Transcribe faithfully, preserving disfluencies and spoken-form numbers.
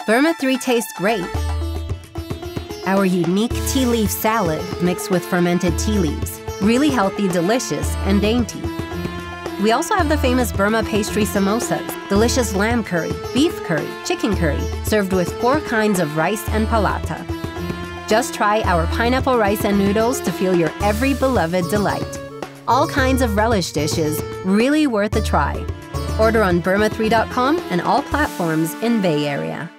Burma three tastes great. Our unique tea leaf salad mixed with fermented tea leaves. Really healthy, delicious, and dainty. We also have the famous Burma pastry samosas, delicious lamb curry, beef curry, chicken curry, served with four kinds of rice and palata. Just try our pineapple rice and noodles to feel your every beloved delight. All kinds of relish dishes, really worth a try. Order on burma three dot com and all platforms in Bay Area.